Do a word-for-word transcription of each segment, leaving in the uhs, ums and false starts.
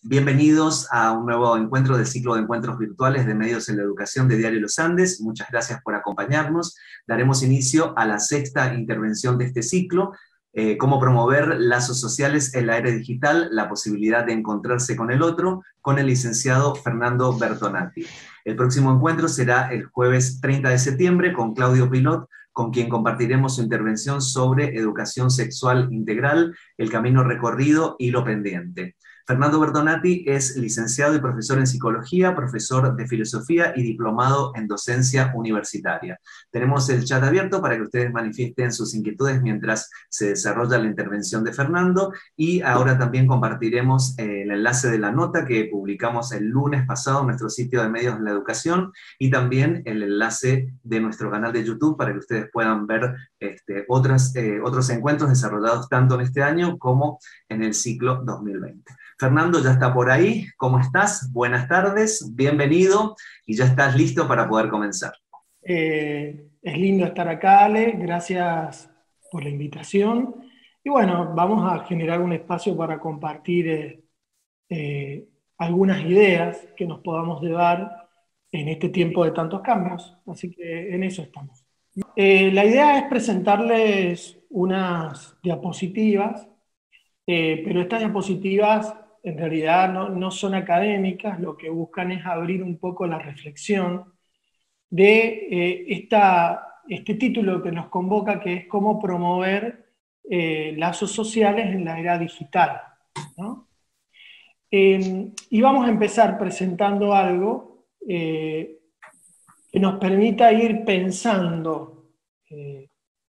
Bienvenidos a un nuevo encuentro del ciclo de encuentros virtuales de medios en la educación de Diario Los Andes. Muchas gracias por acompañarnos. Daremos inicio a la sexta intervención de este ciclo, eh, cómo promover lazos sociales en la era digital, la posibilidad de encontrarse con el otro, con el licenciado Fernando Bertonati. El próximo encuentro será el jueves treinta de septiembre con Claudio Pilot, con quien compartiremos su intervención sobre educación sexual integral, el camino recorrido y lo pendiente. Fernando Bertonati es licenciado y profesor en psicología, profesor de filosofía y diplomado en docencia universitaria. Tenemos el chat abierto para que ustedes manifiesten sus inquietudes mientras se desarrolla la intervención de Fernando, y ahora también compartiremos eh, el enlace de la nota que publicamos el lunes pasado en nuestro sitio de medios de la educación, y también el enlace de nuestro canal de YouTube para que ustedes puedan ver este, otras, eh, otros encuentros desarrollados tanto en este año como en el ciclo dos mil veinte. Fernando ya está por ahí. ¿Cómo estás? Buenas tardes, bienvenido, y ya estás listo para poder comenzar. Eh, es lindo estar acá, Ale, gracias por la invitación. Y bueno, vamos a generar un espacio para compartir eh, eh, algunas ideas que nos podamos llevar en este tiempo de tantos cambios, así que en eso estamos. Eh, la idea es presentarles unas diapositivas, eh, pero estas diapositivas en realidad no, no son académicas, lo que buscan es abrir un poco la reflexión de eh, esta, este título que nos convoca, que es cómo promover eh, lazos sociales en la era digital, ¿no? Eh, y vamos a empezar presentando algo eh, que nos permita ir pensando eh,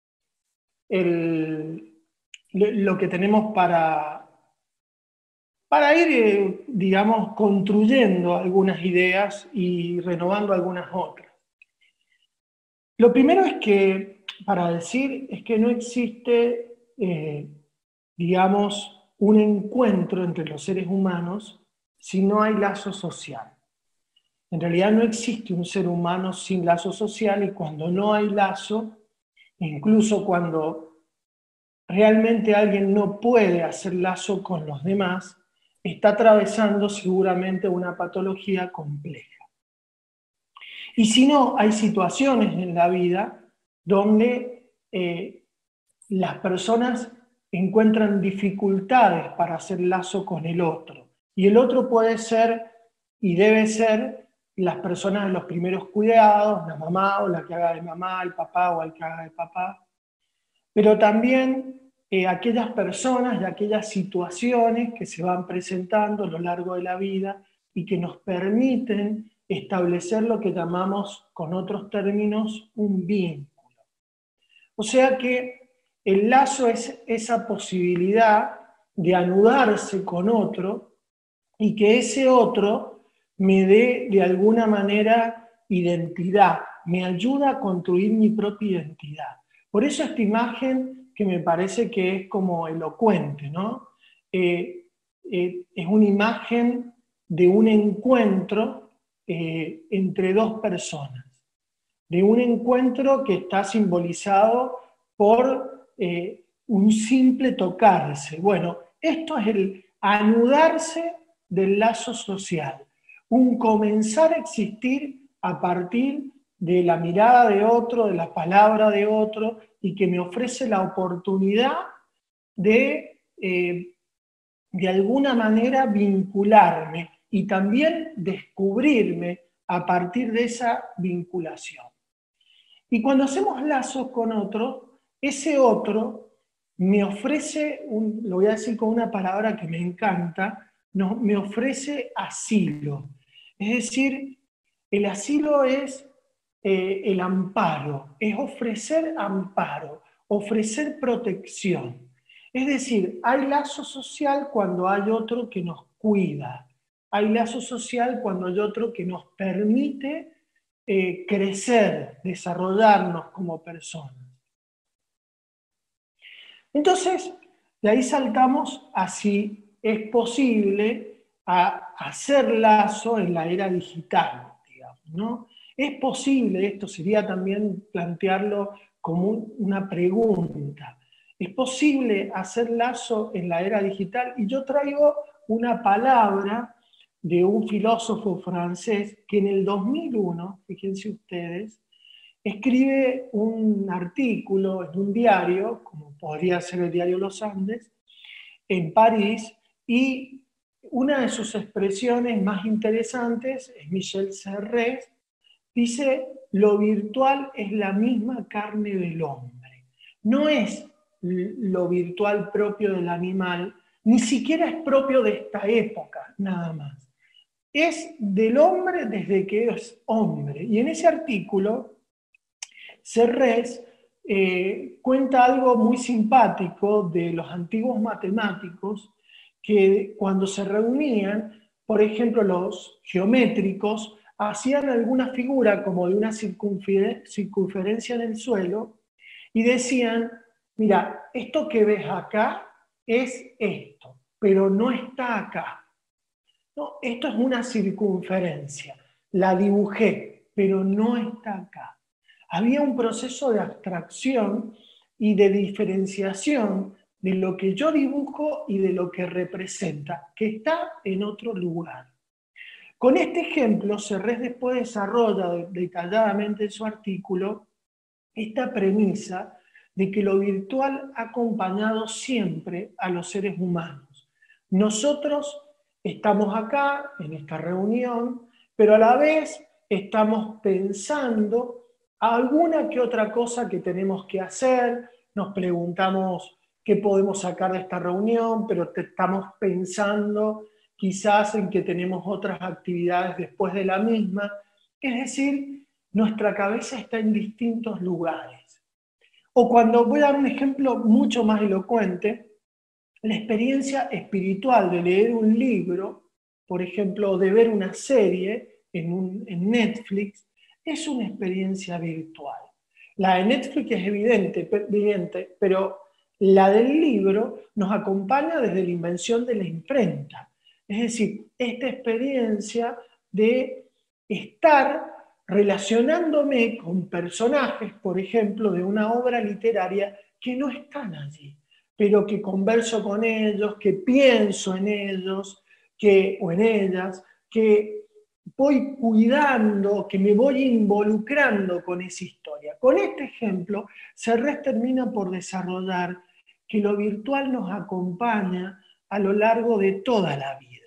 el, lo que tenemos para... para ir, eh, digamos, construyendo algunas ideas y renovando algunas otras. Lo primero es que, para decir, es que no existe, eh, digamos, un encuentro entre los seres humanos si no hay lazo social. En realidad no existe un ser humano sin lazo social, y cuando no hay lazo, incluso cuando realmente alguien no puede hacer lazo con los demás, está atravesando seguramente una patología compleja. Y si no, hay situaciones en la vida donde eh, las personas encuentran dificultades para hacer lazo con el otro. Y el otro puede ser y debe ser las personas de los primeros cuidados, la mamá o la que haga de mamá, el papá o el que haga de papá. Pero también Eh, aquellas personas y aquellas situaciones que se van presentando a lo largo de la vida y que nos permiten establecer lo que llamamos, con otros términos, un vínculo. O sea que el lazo es esa posibilidad de anudarse con otro y que ese otro me dé de alguna manera identidad, me ayuda a construir mi propia identidad. Por eso esta imagen que me parece que es como elocuente, ¿no? Eh, eh, es una imagen de un encuentro eh, entre dos personas, de un encuentro que está simbolizado por eh, un simple tocarse. Bueno, esto es el anudarse del lazo social, un comenzar a existir a partir de la mirada de otro, de la palabra de otro, y que me ofrece la oportunidad de, eh, de alguna manera, vincularme y también descubrirme a partir de esa vinculación. Y cuando hacemos lazos con otro, ese otro me ofrece, un, lo voy a decir con una palabra que me encanta, no, me ofrece asilo. Es decir, el asilo es eh, el amparo, es ofrecer amparo, ofrecer protección. Es decir, hay lazo social cuando hay otro que nos cuida, hay lazo social cuando hay otro que nos permite eh, crecer, desarrollarnos como personas. Entonces, de ahí saltamos a si es posible a hacer lazo en la era digital, digamos, ¿no? ¿Es posible? Esto sería también plantearlo como una pregunta. ¿Es posible hacer lazo en la era digital? Y yo traigo una palabra de un filósofo francés que en el dos mil uno, fíjense ustedes, escribe un artículo en un diario, como podría ser el diario Los Andes, en París, y una de sus expresiones más interesantes es Michel Serres, dice: lo virtual es la misma carne del hombre. No es lo virtual propio del animal, ni siquiera es propio de esta época, nada más. Es del hombre desde que es hombre. Y en ese artículo, Serres eh, cuenta algo muy simpático de los antiguos matemáticos, que cuando se reunían, por ejemplo, los geométricos, hacían alguna figura como de una circunferencia en el suelo y decían: mira, esto que ves acá es esto, pero no está acá. No, esto es una circunferencia, la dibujé, pero no está acá. Había un proceso de abstracción y de diferenciación de lo que yo dibujo y de lo que representa, que está en otro lugar. Con este ejemplo, Serres después desarrolla detalladamente en su artículo esta premisa de que lo virtual ha acompañado siempre a los seres humanos. Nosotros estamos acá, en esta reunión, pero a la vez estamos pensando alguna que otra cosa que tenemos que hacer, nos preguntamos qué podemos sacar de esta reunión, pero te estamos pensando quizás en que tenemos otras actividades después de la misma. Es decir, nuestra cabeza está en distintos lugares. O cuando, voy a dar un ejemplo mucho más elocuente, la experiencia espiritual de leer un libro, por ejemplo, de ver una serie en, un, en Netflix, es una experiencia virtual. La de Netflix es evidente, evidente, pero la del libro nos acompaña desde la invención de la imprenta. Es decir, esta experiencia de estar relacionándome con personajes, por ejemplo, de una obra literaria que no están allí, pero que converso con ellos, que pienso en ellos, que, o en ellas, que voy cuidando, que me voy involucrando con esa historia. Con este ejemplo, Serres termina por desarrollar que lo virtual nos acompaña a lo largo de toda la vida.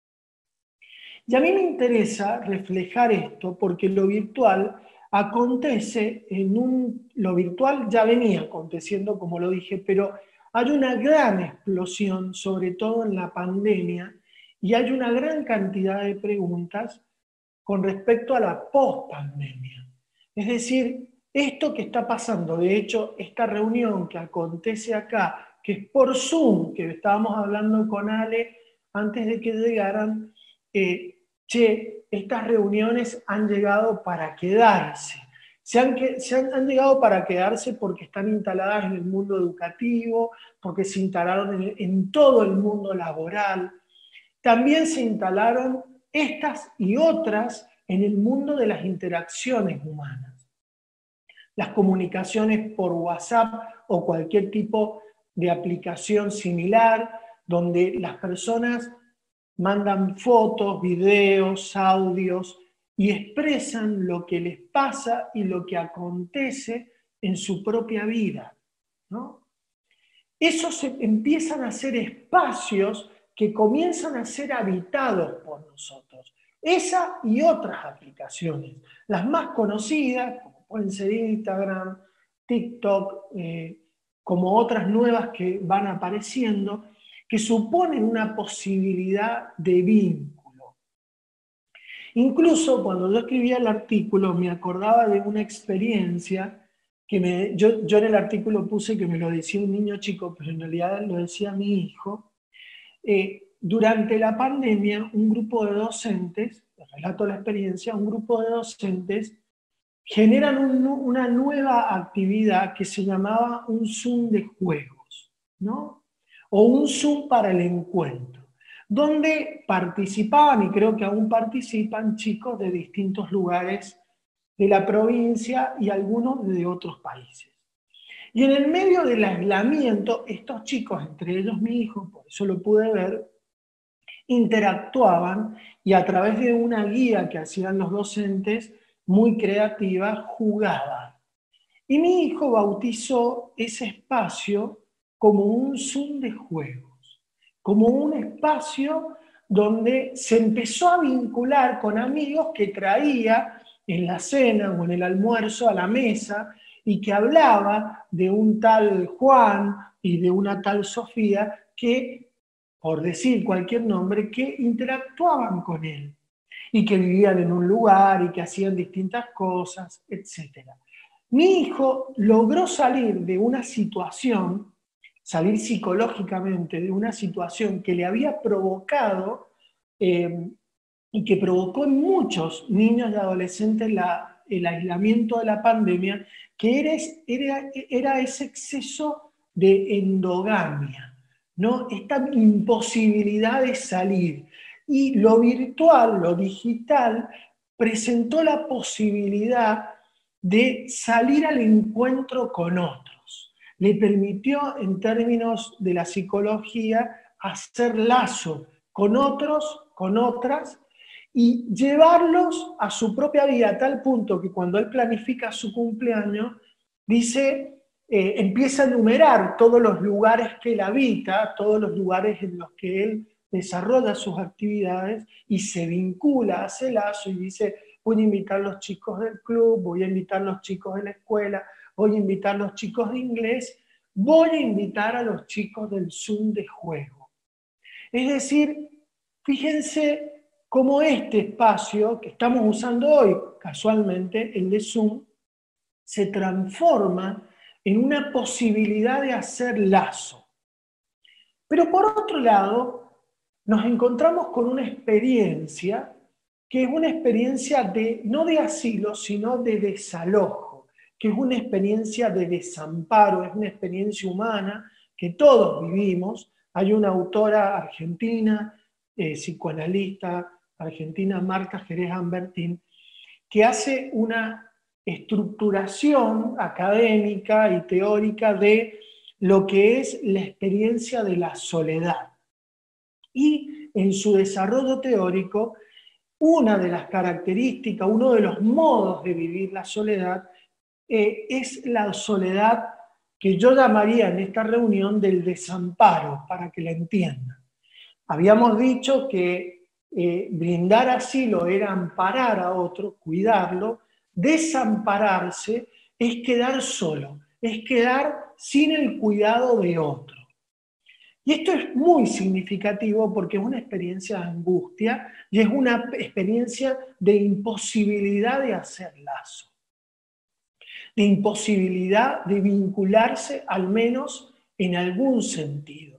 Y a mí me interesa reflejar esto porque lo virtual acontece en un... Lo virtual ya venía aconteciendo, como lo dije, pero hay una gran explosión, sobre todo en la pandemia, y hay una gran cantidad de preguntas con respecto a la post-pandemia. Es decir, esto que está pasando, de hecho, esta reunión que acontece acá, que es por Zoom, que estábamos hablando con Ale antes de que llegaran, eh, che, estas reuniones han llegado para quedarse. Se, han, se han, han llegado para quedarse porque están instaladas en el mundo educativo, porque se instalaron en, en todo el mundo laboral. También se instalaron estas y otras en el mundo de las interacciones humanas. Las comunicaciones por WhatsApp o cualquier tipo de aplicación similar, donde las personas mandan fotos, videos, audios y expresan lo que les pasa y lo que acontece en su propia vida, ¿no? Esos se empiezan a ser espacios que comienzan a ser habitados por nosotros. Esa y otras aplicaciones. Las más conocidas, como pueden ser Instagram, TikTok, eh, como otras nuevas que van apareciendo, que suponen una posibilidad de vínculo. Incluso cuando yo escribía el artículo me acordaba de una experiencia que me, yo, yo en el artículo puse que me lo decía un niño chico, pero en realidad lo decía mi hijo. Eh, durante la pandemia, un grupo de docentes, les relato la experiencia, un grupo de docentes generan un, una nueva actividad que se llamaba un Zoom de juegos, ¿no? O un Zoom para el encuentro, donde participaban, y creo que aún participan, chicos de distintos lugares de la provincia y algunos de otros países. Y en el medio del aislamiento, estos chicos, entre ellos mi hijo, por eso lo pude ver, interactuaban y a través de una guía que hacían los docentes, muy creativa, jugaban. Y mi hijo bautizó ese espacio como un Zoom de juegos, como un espacio donde se empezó a vincular con amigos que traía en la cena o en el almuerzo a la mesa y que hablaba de un tal Juan y de una tal Sofía que, por decir cualquier nombre, que interactuaban con él y que vivían en un lugar y que hacían distintas cosas, etcétera. Mi hijo logró salir de una situación, salir psicológicamente de una situación que le había provocado eh, y que provocó en muchos niños y adolescentes la, el aislamiento de la pandemia, que era, era, era ese exceso de endogamia, ¿no? Esta imposibilidad de salir. Y lo virtual, lo digital, presentó la posibilidad de salir al encuentro con otros. Le permitió, en términos de la psicología, hacer lazo con otros, con otras, y llevarlos a su propia vida a tal punto que cuando él planifica su cumpleaños, dice, eh, empieza a enumerar todos los lugares que él habita, todos los lugares en los que él desarrolla sus actividades y se vincula, hace lazo y dice, voy a invitar a los chicos del club, voy a invitar a los chicos de la escuela, voy a invitar a los chicos de inglés, voy a invitar a los chicos del Zoom de juego. Es decir, fíjense cómo este espacio que estamos usando hoy, casualmente, el de Zoom, se transforma en una posibilidad de hacer lazo. Pero por otro lado, nos encontramos con una experiencia que es una experiencia de, no de asilo, sino de desalojo, que es una experiencia de desamparo, es una experiencia humana que todos vivimos. Hay una autora argentina, eh, psicoanalista argentina, Marta Jerez Ambertín, que hace una estructuración académica y teórica de lo que es la experiencia de la soledad. Y en su desarrollo teórico, una de las características, uno de los modos de vivir la soledad, eh, es la soledad que yo llamaría en esta reunión del desamparo, para que la entiendan. Habíamos dicho que eh, brindar asilo era amparar a otro, cuidarlo. Desampararse es quedar solo, es quedar sin el cuidado de otro. Y esto es muy significativo porque es una experiencia de angustia y es una experiencia de imposibilidad de hacer lazo, de imposibilidad de vincularse al menos en algún sentido.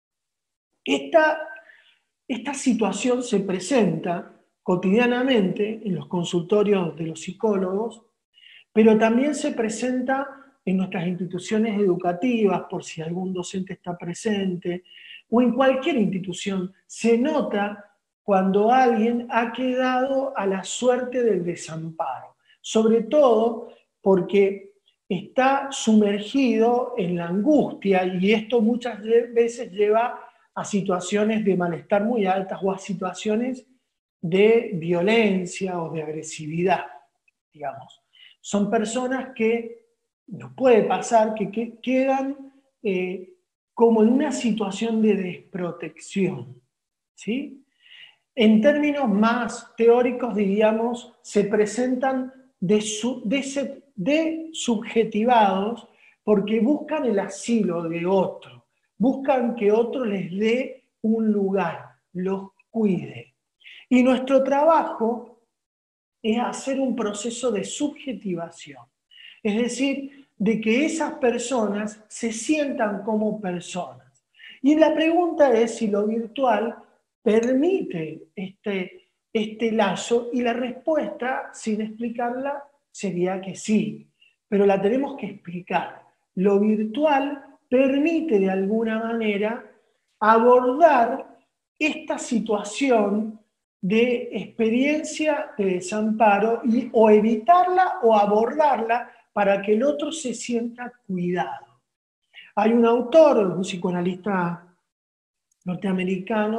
Esta, esta situación se presenta cotidianamente en los consultorios de los psicólogos, pero también se presenta en nuestras instituciones educativas, por si algún docente está presente, o en cualquier institución. Se nota cuando alguien ha quedado a la suerte del desamparo, sobre todo porque está sumergido en la angustia y esto muchas veces lleva a situaciones de malestar muy altas o a situaciones de violencia o de agresividad, digamos. Son personas que nos puede pasar que, que quedan eh, como en una situación de desprotección, ¿sí? En términos más teóricos, diríamos, se presentan de, su, de, de subjetivados porque buscan el asilo de otro, buscan que otro les dé un lugar, los cuide. Y nuestro trabajo es hacer un proceso de subjetivación. Es decir, de que esas personas se sientan como personas. Y la pregunta es si lo virtual permite este, este lazo, y la respuesta, sin explicarla, sería que sí. Pero la tenemos que explicar. Lo virtual permite de alguna manera abordar esta situación de experiencia de desamparo y, o evitarla o abordarla para que el otro se sienta cuidado. Hay un autor, un psicoanalista norteamericano,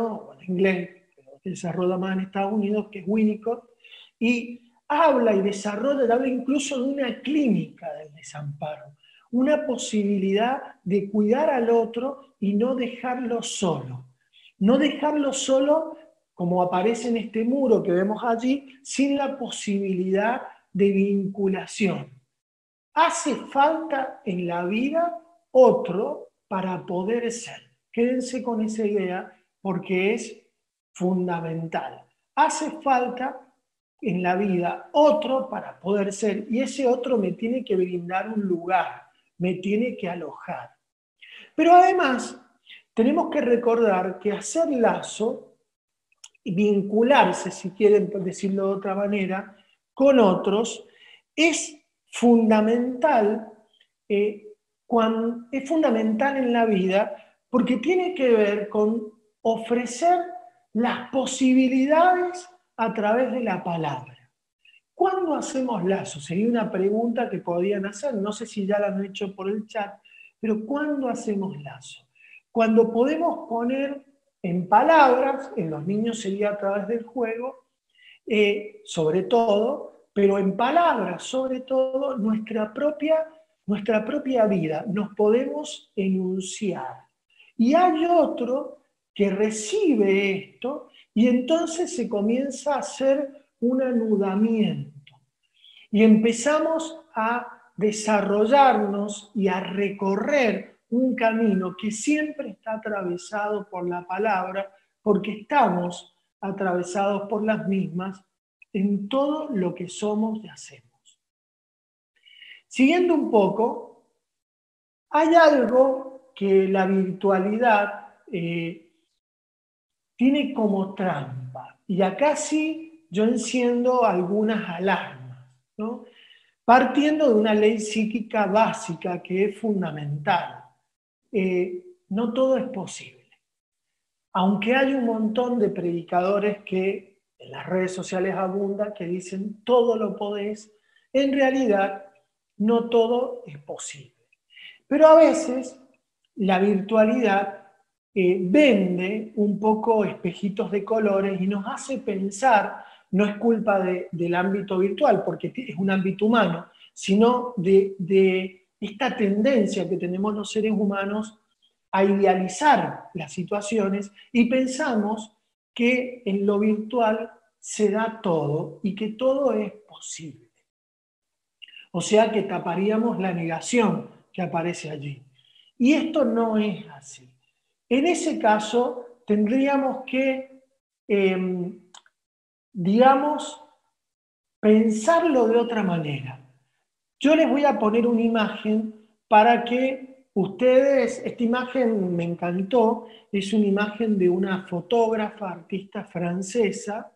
inglés, pero se desarrolla más en Estados Unidos, que es Winnicott, y habla y desarrolla, y habla incluso de una clínica del desamparo, una posibilidad de cuidar al otro y no dejarlo solo. No dejarlo solo, como aparece en este muro que vemos allí, sin la posibilidad de vinculación. Hace falta en la vida otro para poder ser. Quédense con esa idea porque es fundamental. Hace falta en la vida otro para poder ser, y ese otro me tiene que brindar un lugar, me tiene que alojar. Pero además, tenemos que recordar que hacer lazo, vincularse, si quieren decirlo de otra manera, con otros, es fundamental, eh, cuando, es fundamental en la vida porque tiene que ver con ofrecer las posibilidades a través de la palabra. ¿Cuándo hacemos lazo? Sería una pregunta que podían hacer, no sé si ya la han hecho por el chat, pero ¿cuándo hacemos lazo? Cuando podemos poner en palabras, en los niños sería a través del juego, eh, sobre todo, pero en palabras sobre todo, nuestra propia, nuestra propia vida, nos podemos enunciar. Y hay otro que recibe esto y entonces se comienza a hacer un anudamiento. Y empezamos a desarrollarnos y a recorrer un camino que siempre está atravesado por la palabra, porque estamos atravesados por las mismas en todo lo que somos y hacemos. Siguiendo un poco, hay algo que la virtualidad eh, tiene como trampa, y acá sí yo enciendo algunas alarmas, ¿no? Partiendo de una ley psíquica básica que es fundamental. Eh, no todo es posible. Aunque hay un montón de predicadores que en las redes sociales abundan, que dicen todo lo podés, en realidad no todo es posible. Pero a veces la virtualidad eh, vende un poco espejitos de colores y nos hace pensar, no es culpa de, del ámbito virtual, porque es un ámbito humano, sino de, de esta tendencia que tenemos los seres humanos a idealizar las situaciones y pensamos que en lo virtual se da todo y que todo es posible. O sea que taparíamos la negación que aparece allí. Y esto no es así. En ese caso tendríamos que, eh, digamos, pensarlo de otra manera. Yo les voy a poner una imagen para que ustedes, esta imagen me encantó, es una imagen de una fotógrafa, artista francesa,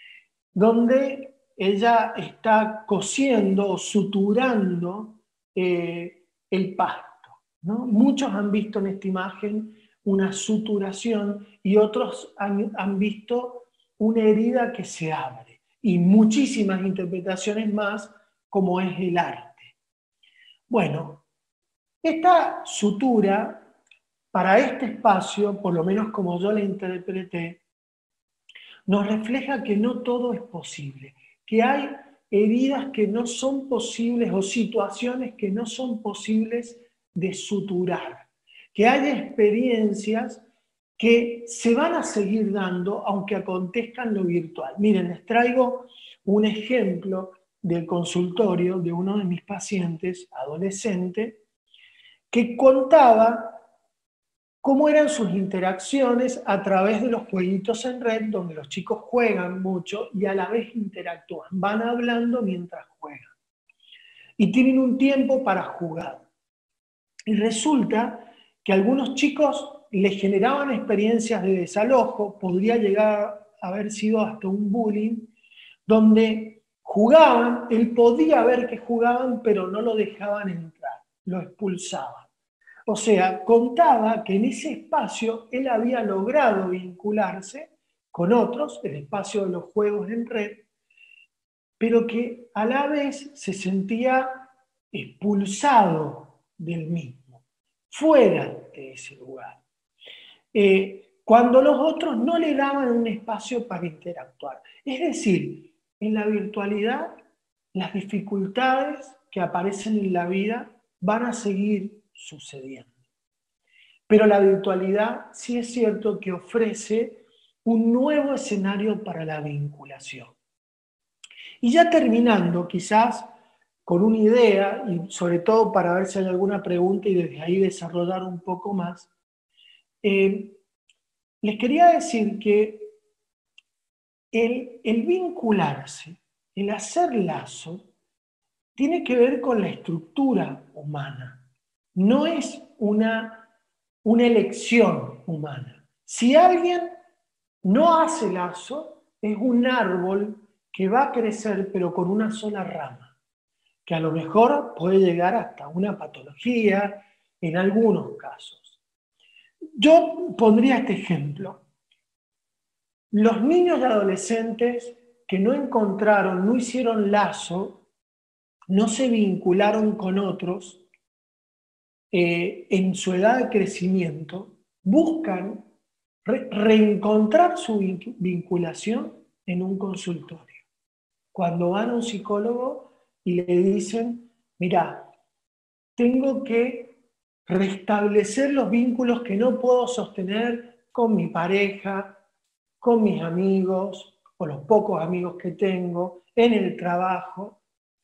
donde ella está cosiendo o suturando eh, el pasto, ¿no? Muchos han visto en esta imagen una suturación y otros han, han visto una herida que se abre, y muchísimas interpretaciones más, como es el arte. Bueno, esta sutura, para este espacio, por lo menos como yo la interpreté, nos refleja que no todo es posible, que hay heridas que no son posibles o situaciones que no son posibles de suturar, que hay experiencias que se van a seguir dando aunque acontezca en lo virtual. Miren, les traigo un ejemplo del consultorio de uno de mis pacientes, adolescente, que contaba cómo eran sus interacciones a través de los jueguitos en red, donde los chicos juegan mucho y a la vez interactúan, van hablando mientras juegan. Y tienen un tiempo para jugar. Y resulta que a algunos chicos les generaban experiencias de desalojo, podría llegar a haber sido hasta un bullying, donde jugaban, él podía ver que jugaban, pero no lo dejaban entrar, lo expulsaban. O sea, contaba que en ese espacio él había logrado vincularse con otros, el espacio de los juegos en red, pero que a la vez se sentía expulsado del mismo, fuera de ese lugar. Eh, cuando los otros no le daban un espacio para interactuar. Es decir, en la virtualidad, las dificultades que aparecen en la vida van a seguir sucediendo. Pero la virtualidad sí es cierto que ofrece un nuevo escenario para la vinculación. Y ya terminando, quizás con una idea, y sobre todo para ver si hay alguna pregunta y desde ahí desarrollar un poco más, eh, les quería decir que el, el vincularse, el hacer lazo, tiene que ver con la estructura humana. No es una, una elección humana. Si alguien no hace lazo, es un árbol que va a crecer pero con una sola rama, que a lo mejor puede llegar hasta una patología en algunos casos. Yo pondría este ejemplo. Los niños y adolescentes que no encontraron, no hicieron lazo, no se vincularon con otros, eh, en su edad de crecimiento, buscan re reencontrar su vinculación en un consultorio. Cuando van a un psicólogo y le dicen, mira, tengo que restablecer los vínculos que no puedo sostener con mi pareja, con mis amigos, o los pocos amigos que tengo, en el trabajo.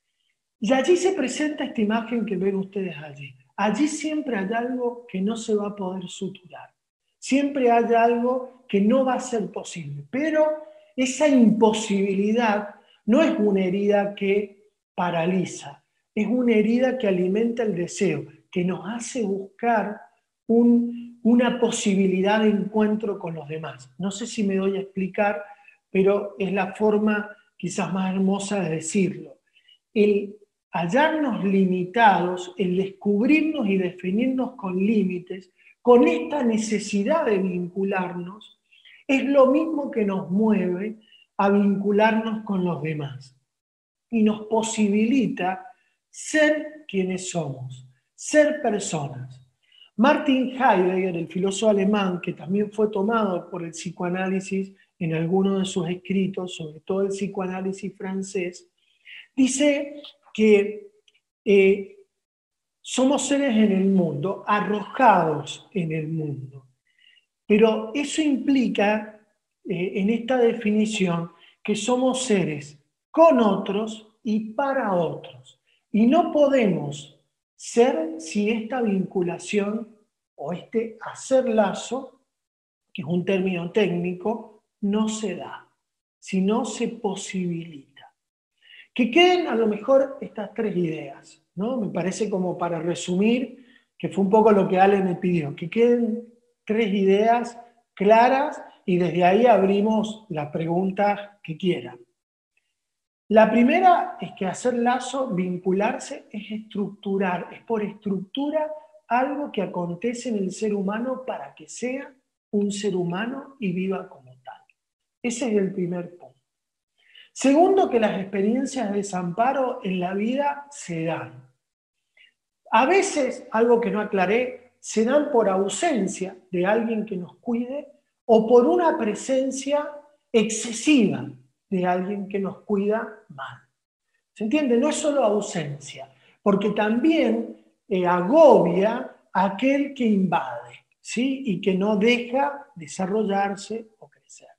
Y allí se presenta esta imagen que ven ustedes allí. Allí siempre hay algo que no se va a poder suturar. Siempre hay algo que no va a ser posible. Pero esa imposibilidad no es una herida que paraliza, es una herida que alimenta el deseo, que nos hace buscar un, una posibilidad de encuentro con los demás. No sé si me doy a explicar, pero es la forma quizás más hermosa de decirlo. El hallarnos limitados, el descubrirnos y definirnos con límites, con esta necesidad de vincularnos, es lo mismo que nos mueve a vincularnos con los demás y nos posibilita ser quienes somos, ser personas. Martin Heidegger, el filósofo alemán, que también fue tomado por el psicoanálisis en algunos de sus escritos, sobre todo el psicoanálisis francés, dice que eh, somos seres en el mundo, arrojados en el mundo. Pero eso implica, eh, en esta definición, que somos seres con otros y para otros. Y no podemos ser si esta vinculación o este hacer lazo, que es un término técnico, no se da, si no se posibilita. Que queden a lo mejor estas tres ideas, ¿no? Me parece como para resumir, que fue un poco lo que Ale me pidió, que queden tres ideas claras y desde ahí abrimos las preguntas que quieran. La primera es que hacer lazo, vincularse, es estructurar, es por estructura algo que acontece en el ser humano para que sea un ser humano y viva como tal. Ese es el primer punto. Segundo, que las experiencias de desamparo en la vida se dan. A veces, algo que no aclaré, se dan por ausencia de alguien que nos cuide o por una presencia excesiva de alguien que nos cuida mal. ¿Se entiende? No es solo ausencia, porque también eh, agobia a aquel que invade, ¿sí? Y que no deja desarrollarse o crecer.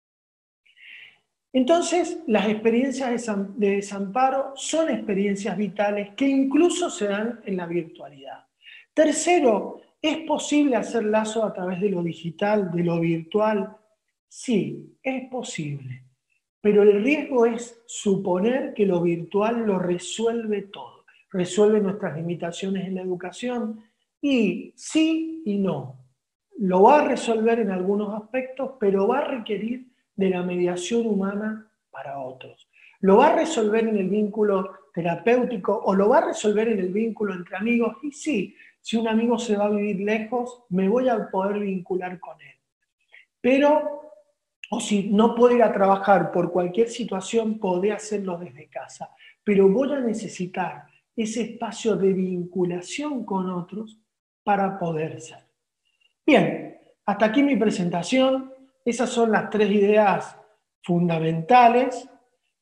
Entonces, las experiencias de desamparo son experiencias vitales que incluso se dan en la virtualidad. Tercero, ¿es posible hacer lazo a través de lo digital, de lo virtual? Sí, es posible. Pero el riesgo es suponer que lo virtual lo resuelve todo. Resuelve nuestras limitaciones en la educación y sí y no. Lo va a resolver en algunos aspectos, pero va a requerir de la mediación humana para otros. Lo va a resolver en el vínculo terapéutico o lo va a resolver en el vínculo entre amigos. Y sí, si un amigo se va a vivir lejos, me voy a poder vincular con él. Pero, o si no puedo ir a trabajar por cualquier situación, podré hacerlo desde casa. Pero voy a necesitar ese espacio de vinculación con otros para poder ser. Bien, hasta aquí mi presentación. Esas son las tres ideas fundamentales.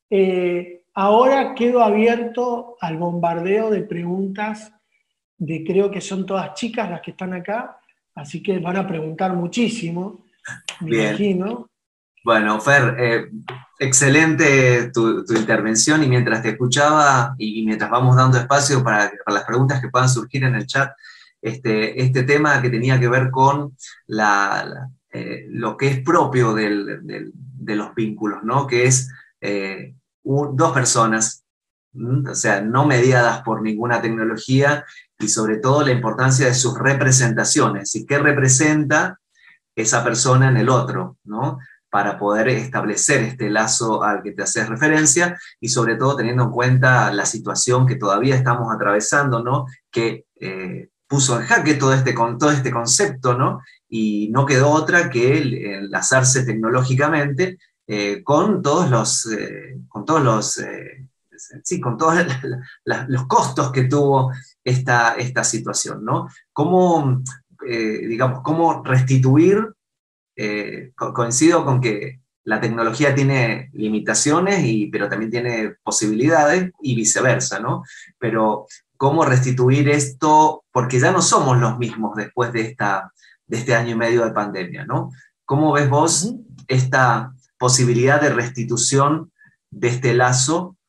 Eh, ahora quedo abierto al bombardeo de preguntas, de creo que son todas chicas las que están acá, así que van a preguntar muchísimo, me Bien. imagino. Bueno, Fer, eh, excelente tu, tu intervención, y mientras te escuchaba y, y mientras vamos dando espacio para, para las preguntas que puedan surgir en el chat, este, este tema que tenía que ver con la, la, eh, lo que es propio del, del, de los vínculos, ¿no? Que es eh, un, dos personas, ¿m? O sea, no mediadas por ninguna tecnología, y sobre todo la importancia de sus representaciones, y qué representa esa persona en el otro, ¿no? Para poder establecer este lazo al que te haces referencia, y sobre todo teniendo en cuenta la situación que todavía estamos atravesando, ¿no? Que eh, puso en jaque todo este, con, todo este concepto, ¿no? Y no quedó otra que el, enlazarse tecnológicamente eh, con todos los, eh, con todos los, eh, sí, con todos la, la, los costos que tuvo esta, esta situación, ¿no? Cómo, eh, digamos, cómo restituir. Eh, co coincido con que la tecnología tiene limitaciones, y, pero también tiene posibilidades, y viceversa, ¿no? Pero cómo restituir esto, porque ya no somos los mismos después de, esta, de este año y medio de pandemia, ¿no? ¿Cómo ves vos esta posibilidad de restitución de este lazo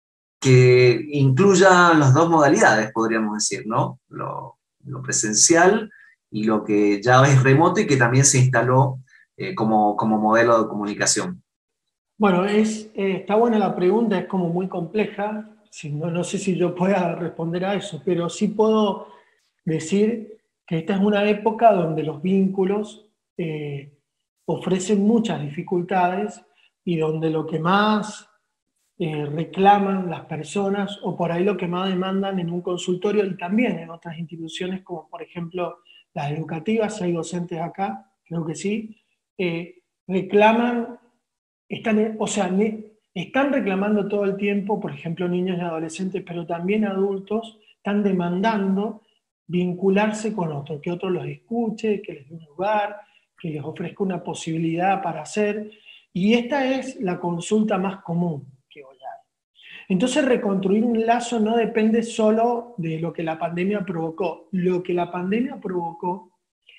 que incluya las dos modalidades, podríamos decir, ¿no? Lo, lo presencial y lo que ya es remoto y que también se instaló eh, como, como modelo de comunicación? Bueno, es, eh, está buena la pregunta, es como muy compleja. Si, no, no sé si yo pueda responder a eso, pero sí puedo decir que esta es una época donde los vínculos eh, ofrecen muchas dificultades, y donde lo que más eh, reclaman las personas, o por ahí lo que más demandan en un consultorio y también en otras instituciones, como por ejemplo las educativas, si hay docentes acá, creo que sí, eh, reclaman, están, o sea, están reclamando todo el tiempo, por ejemplo, niños y adolescentes, pero también adultos, están demandando vincularse con otros, que otro los escuche, que les dé un lugar, que les ofrezca una posibilidad para hacer, y esta es la consulta más común que hoy hay. Entonces, reconstruir un lazo no depende solo de lo que la pandemia provocó. Lo que la pandemia provocó,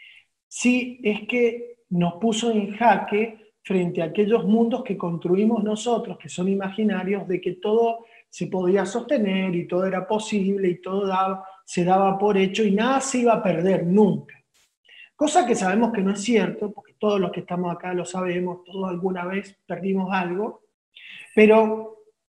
sí, es que nos puso en jaque frente a aquellos mundos que construimos nosotros, que son imaginarios, de que todo se podía sostener y todo era posible y todo daba, se daba por hecho y nada se iba a perder nunca. Cosa que sabemos que no es cierto, porque todos los que estamos acá lo sabemos, todos alguna vez perdimos algo, pero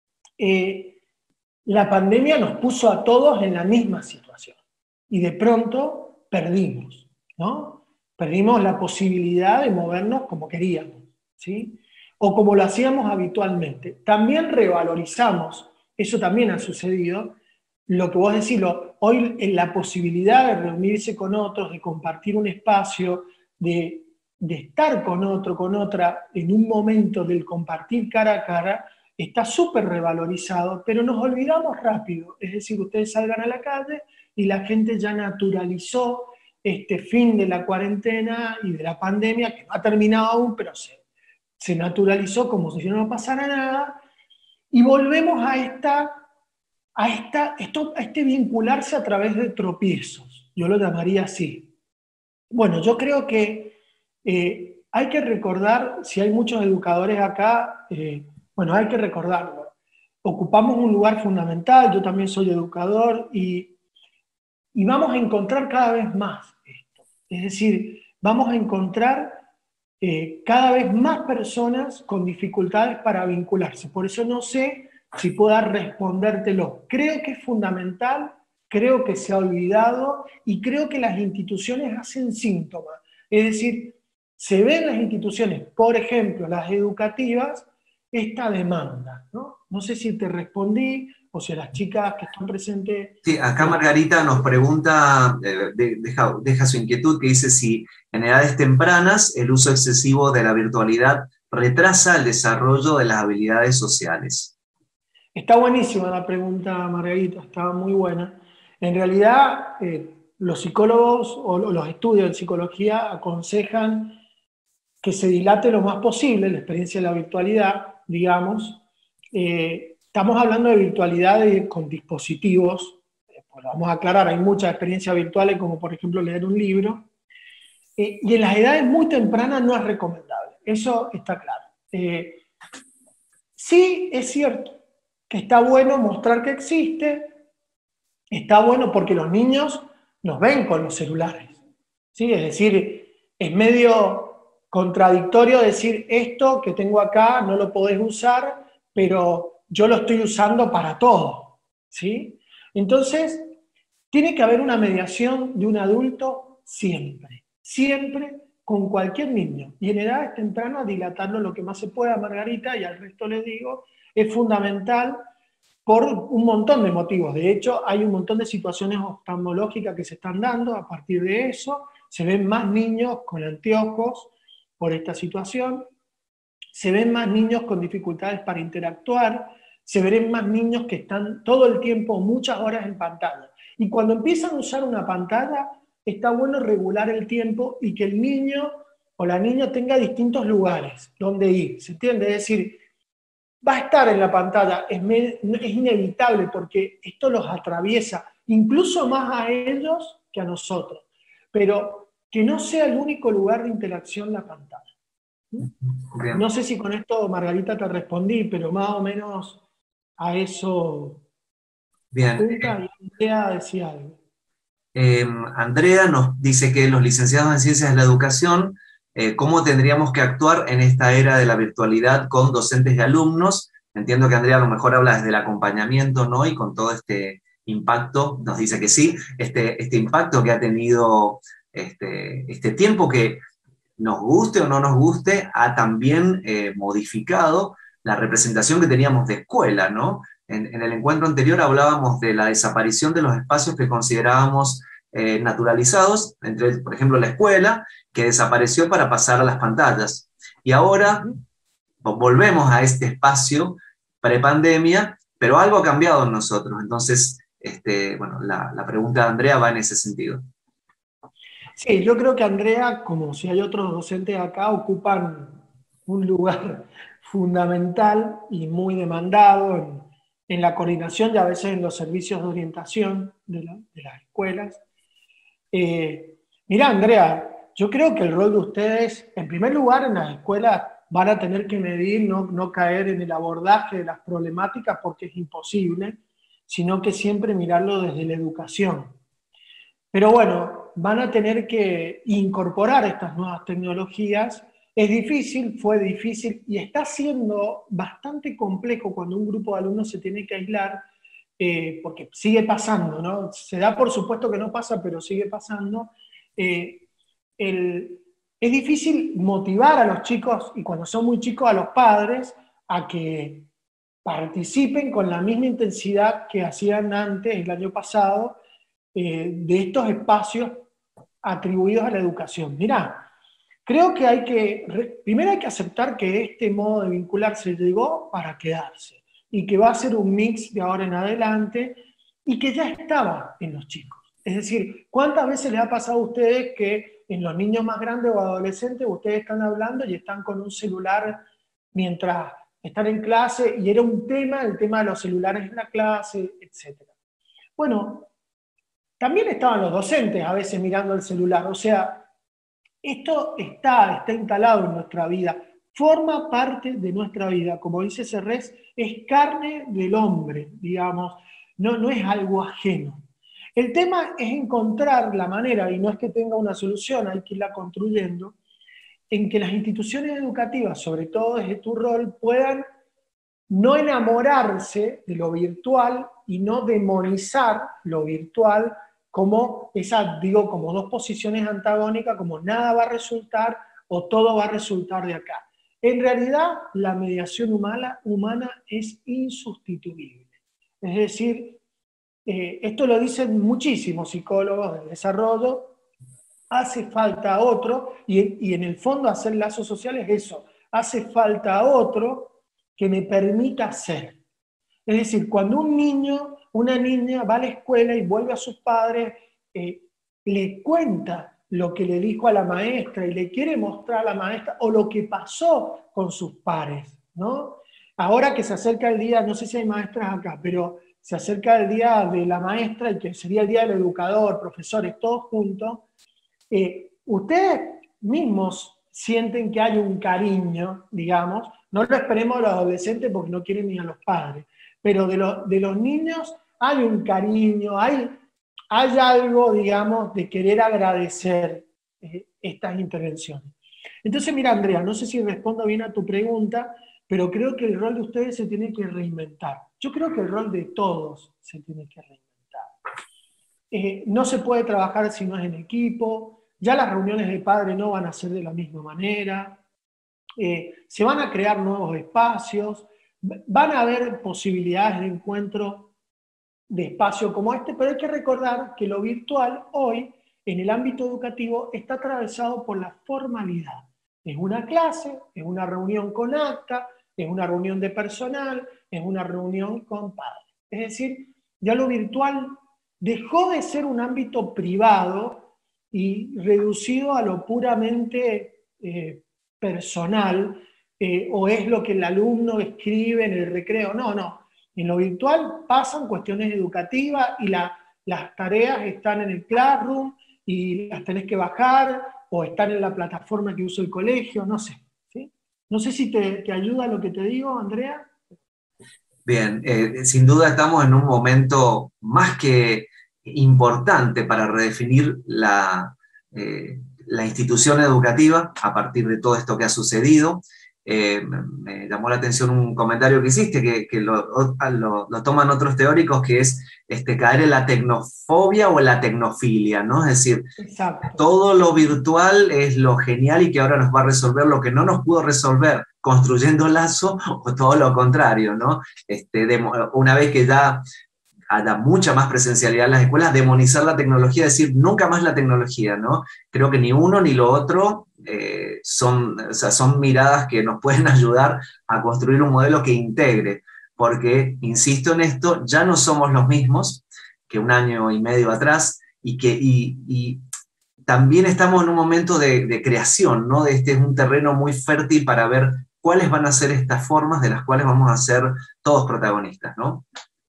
eh, la pandemia nos puso a todos en la misma situación y de pronto perdimos, ¿no? Perdimos la posibilidad de movernos como queríamos, ¿sí? O como lo hacíamos habitualmente. También revalorizamos, eso también ha sucedido, lo que vos decís, lo, hoy en la posibilidad de reunirse con otros, de compartir un espacio, de, de estar con otro, con otra, en un momento del compartir cara a cara, está súper revalorizado, pero nos olvidamos rápido. Es decir, ustedes salgan a la calle y la gente ya naturalizó este fin de la cuarentena y de la pandemia, que no ha terminado aún, pero se, se naturalizó como si no pasara nada, y volvemos a, esta, a, esta, esto, a este vincularse a través de tropiezos. Yo lo llamaría así. Bueno, yo creo que eh, hay que recordar, si hay muchos educadores acá, eh, bueno, hay que recordarlo. Ocupamos un lugar fundamental, yo también soy educador, y, y vamos a encontrar cada vez más esto. Es decir, vamos a encontrar eh, cada vez más personas con dificultades para vincularse. Por eso no sé si pueda respondértelo. Creo que es fundamental, creo que se ha olvidado, y creo que las instituciones hacen síntomas. Es decir, se ven las instituciones, por ejemplo, las educativas, esta demanda, ¿no? No sé si te respondí, o si a las chicas que están presentes... Sí, acá Margarita nos pregunta, eh, deja, deja su inquietud, que dice si en edades tempranas el uso excesivo de la virtualidad retrasa el desarrollo de las habilidades sociales. Está buenísima la pregunta, Margarita, está muy buena. En realidad, eh, los psicólogos o los estudios en psicología aconsejan que se dilate lo más posible la experiencia de la virtualidad, digamos. Eh, estamos hablando de virtualidad de, con dispositivos, eh, pues vamos a aclarar, hay muchas experiencias virtuales, como por ejemplo leer un libro, eh, y en las edades muy tempranas no es recomendable, eso está claro. Eh, sí es cierto que está bueno mostrar que existe, está bueno porque los niños nos ven con los celulares, ¿sí? Es decir, es medio contradictorio decir esto que tengo acá no lo podés usar, pero yo lo estoy usando para todo, ¿sí? Entonces, tiene que haber una mediación de un adulto siempre, siempre con cualquier niño. Y en edades tempranas dilatarlo lo que más se pueda, Margarita, y al resto les digo, es fundamental por un montón de motivos. De hecho, hay un montón de situaciones oftalmológicas que se están dando a partir de eso. Se ven más niños con anteojos por esta situación, se ven más niños con dificultades para interactuar, se ven más niños que están todo el tiempo, muchas horas en pantalla. Y cuando empiezan a usar una pantalla, está bueno regular el tiempo y que el niño o la niña tenga distintos lugares donde ir. ¿Se entiende? Es decir, va a estar en la pantalla, es, me, es inevitable porque esto los atraviesa, incluso más a ellos que a nosotros. Pero que no sea el único lugar de interacción la pantalla. Bien. No sé si con esto, Margarita, te respondí, pero más o menos a eso. Bien. Apunta, y Andrea decía algo. Eh, Andrea nos dice que los licenciados en Ciencias de la Educación, eh, ¿cómo tendríamos que actuar en esta era de la virtualidad con docentes y alumnos? Entiendo que Andrea a lo mejor habla desde el acompañamiento, ¿no? Y con todo este impacto, nos dice que sí, este, este impacto que ha tenido este, este tiempo que, nos guste o no nos guste, ha también eh, modificado la representación que teníamos de escuela, ¿no? En, en el encuentro anterior hablábamos de la desaparición de los espacios que considerábamos eh, naturalizados, entre, por ejemplo, la escuela, que desapareció para pasar a las pantallas. Y ahora volvemos a este espacio prepandemia, pero algo ha cambiado en nosotros. Entonces, este, bueno, la, la pregunta de Andrea va en ese sentido. Sí, yo creo que Andrea, como si hay otros docentes acá, ocupan un lugar fundamental y muy demandado en, en la coordinación y a veces en los servicios de orientación de, la, de las escuelas. Eh, mira, Andrea, yo creo que el rol de ustedes, en primer lugar, en las escuelas van a tener que medir, no, no caer en el abordaje de las problemáticas porque es imposible, sino que siempre mirarlo desde la educación. Pero bueno, van a tener que incorporar estas nuevas tecnologías. Es difícil, fue difícil y está siendo bastante complejo cuando un grupo de alumnos se tiene que aislar, eh, porque sigue pasando, ¿no? Se da por supuesto que no pasa, pero sigue pasando. Eh, el, es difícil motivar a los chicos, y cuando son muy chicos a los padres, a que participen con la misma intensidad que hacían antes, el año pasado, eh, de estos espacios atribuidos a la educación. Mirá, creo que hay que, primero hay que aceptar que este modo de vincularse llegó para quedarse y que va a ser un mix de ahora en adelante y que ya estaba en los chicos. Es decir, ¿cuántas veces les ha pasado a ustedes que en los niños más grandes o adolescentes ustedes están hablando y están con un celular mientras están en clase y era un tema, el tema de los celulares en la clase, etcétera? Bueno, también estaban los docentes a veces mirando el celular, o sea, esto está, está instalado en nuestra vida, forma parte de nuestra vida, como dice Serres, es carne del hombre, digamos, no, no es algo ajeno. El tema es encontrar la manera, y no es que tenga una solución, hay que irla construyendo, en que las instituciones educativas, sobre todo desde tu rol, puedan no enamorarse de lo virtual y no demonizar lo virtual como esa, digo, como dos posiciones antagónicas, como nada va a resultar o todo va a resultar de acá. En realidad, la mediación humana, humana es insustituible. Es decir, eh, esto lo dicen muchísimos psicólogos del desarrollo, hace falta otro, y, y en el fondo hacer lazos sociales es eso, hace falta otro que me permita ser. Es decir, cuando un niño, una niña va a la escuela y vuelve a sus padres, eh, le cuenta lo que le dijo a la maestra y le quiere mostrar a la maestra o lo que pasó con sus pares, ¿no? Ahora que se acerca el día, no sé si hay maestras acá, pero se acerca el día de la maestra y que sería el día del educador, profesores, todos juntos, eh, ustedes mismos sienten que hay un cariño, digamos, no lo esperemos a los adolescentes porque no quieren ni a los padres, pero de, lo, de los niños hay un cariño, hay, hay algo, digamos, de querer agradecer eh, estas intervenciones. Entonces, mira, Andrea, no sé si respondo bien a tu pregunta, pero creo que el rol de ustedes se tiene que reinventar. Yo creo que el rol de todos se tiene que reinventar. Eh, no se puede trabajar si no es en equipo, ya las reuniones de padres no van a ser de la misma manera, eh, se van a crear nuevos espacios, van a haber posibilidades de encuentro de espacio como este, pero hay que recordar que lo virtual hoy, en el ámbito educativo, está atravesado por la formalidad. Es una clase, es una reunión con acta, es una reunión de personal, es una reunión con padres. Es decir, ya lo virtual dejó de ser un ámbito privado y reducido a lo puramente eh, personal, eh, o es lo que el alumno escribe en el recreo. No, no. En lo virtual pasan cuestiones educativas y la, las tareas están en el Classroom y las tenés que bajar o están en la plataforma que usa el colegio, no sé. ¿Sí? No sé si te, te ayuda lo que te digo, Andrea. Bien, eh, sin duda estamos en un momento más que importante para redefinir la, eh, la institución educativa a partir de todo esto que ha sucedido. Eh, me llamó la atención un comentario que hiciste, que, que lo, lo, lo toman otros teóricos, que es este, caer en la tecnofobia o en la tecnofilia, ¿no? Es decir, exacto, todo lo virtual es lo genial y que ahora nos va a resolver lo que no nos pudo resolver construyendo lazo, o todo lo contrario, ¿no? Este, de, una vez que ya haya mucha más presencialidad en las escuelas, demonizar la tecnología, decir nunca más la tecnología, ¿no? Creo que ni uno ni lo otro eh, son, o sea, son miradas que nos pueden ayudar a construir un modelo que integre, porque, insisto en esto, ya no somos los mismos que un año y medio atrás, y que y, y también estamos en un momento de, de creación, ¿no? Este es un terreno muy fértil para ver cuáles van a ser estas formas de las cuales vamos a ser todos protagonistas, ¿no?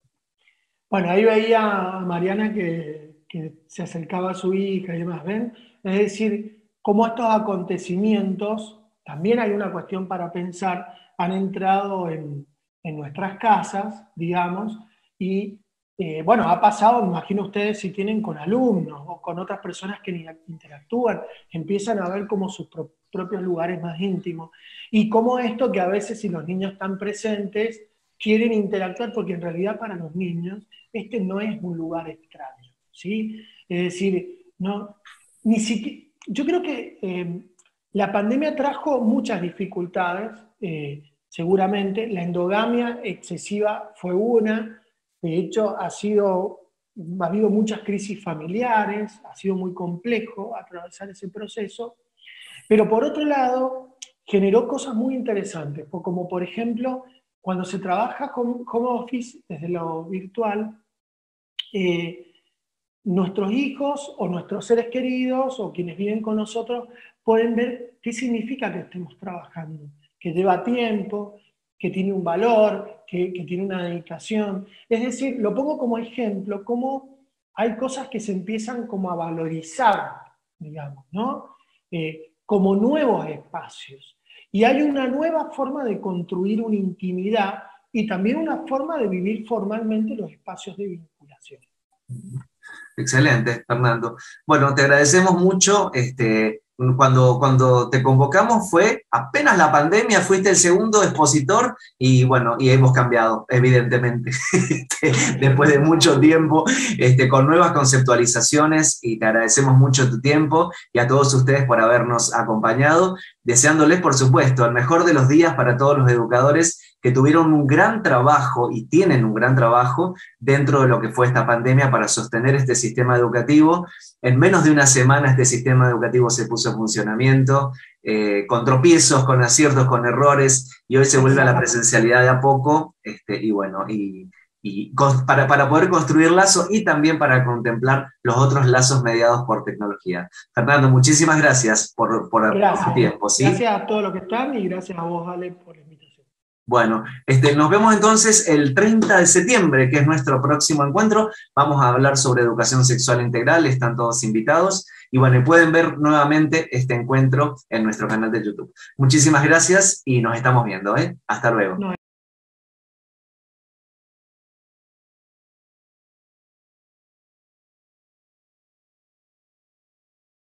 Bueno, ahí veía a Mariana que, que se acercaba a su hija y demás, ¿ven? Es decir, cómo estos acontecimientos, también hay una cuestión para pensar, han entrado en, en nuestras casas, digamos, y eh, bueno, ha pasado, me imagino ustedes si tienen con alumnos o con otras personas que interactúan, empiezan a ver como sus pro propios lugares más íntimos, y cómo esto que a veces si los niños están presentes, quieren interactuar, porque en realidad para los niños este no es un lugar extraño, ¿sí? Es decir, no, ni siquiera, yo creo que eh, la pandemia trajo muchas dificultades, eh, seguramente, la endogamia excesiva fue una, de hecho ha, sido, ha habido muchas crisis familiares, ha sido muy complejo atravesar ese proceso, pero por otro lado generó cosas muy interesantes, como por ejemplo, cuando se trabaja con home office desde lo virtual, eh, nuestros hijos o nuestros seres queridos o quienes viven con nosotros pueden ver qué significa que estemos trabajando, que lleva tiempo, que tiene un valor, que, que tiene una dedicación. Es decir, lo pongo como ejemplo, cómo hay cosas que se empiezan como a valorizar, digamos, ¿no? Eh, como nuevos espacios. Y hay una nueva forma de construir una intimidad y también una forma de vivir formalmente los espacios de vinculación. Excelente, Fernando. Bueno, te agradecemos mucho. Este, cuando, cuando te convocamos fue apenas la pandemia, fuiste el segundo expositor y bueno, y hemos cambiado, evidentemente, este, después de mucho tiempo, este, con nuevas conceptualizaciones, y te agradecemos mucho tu tiempo y a todos ustedes por habernos acompañado, deseándoles, por supuesto, el mejor de los días para todos los educadores que tuvieron un gran trabajo y tienen un gran trabajo dentro de lo que fue esta pandemia para sostener este sistema educativo. En menos de una semana este sistema educativo se puso en funcionamiento, eh, con tropiezos, con aciertos, con errores, y hoy se vuelve a la presencialidad de a poco, este, y bueno, y, y para, para poder construir lazos y también para contemplar los otros lazos mediados por tecnología. Fernando, muchísimas gracias por, por, gracias. por tu tiempo. ¿Sí? Gracias a todos los que están y gracias a vos, Ale, por la invitación. Bueno, este, nos vemos entonces el treinta de septiembre, que es nuestro próximo encuentro. Vamos a hablar sobre educación sexual integral, están todos invitados. Y bueno, pueden ver nuevamente este encuentro en nuestro canal de YouTube. Muchísimas gracias y nos estamos viendo, ¿eh? Hasta luego. No,